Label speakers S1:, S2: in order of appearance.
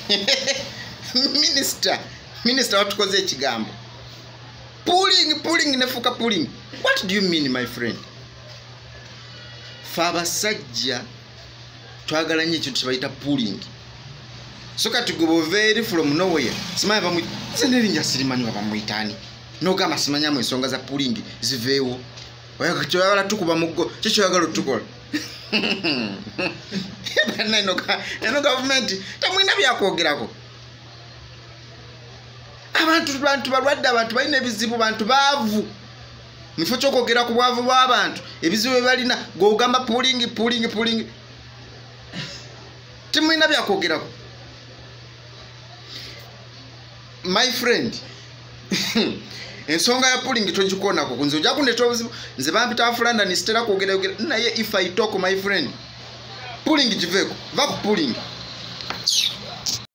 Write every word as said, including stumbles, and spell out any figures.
S1: Minister, minister watukoze ekigambo. Pulling, pulling nefuka pulling. What do you mean, my friend? Faba sajja twagala nnyo ekintu kibayita pulling. So kati go very from nowhere. Simanya bamu zinerinja sirimanyi bamuyitani. Nogamba simanya mu ensonga za pulling ziveewo. Oya kyoyagala tukuba muggo kyo kyoyagala tukola. Bana enoka eno government tamwina byakwogerako. Abantu bantu balwadde abantu balina ebizibu bantu baavu. Mifo kyokogera ku bwavu bw'abantu ebizibu balina gogamba pulling pulling pulling. Timwina byakwogerako. My friend, ensonga ya pulling tojikoonako kunze ojja kundeeta obuzibu nze bampita afulanda nisitera kwogera yogera naye if I talk my friend pulling giveeko va ku pulling.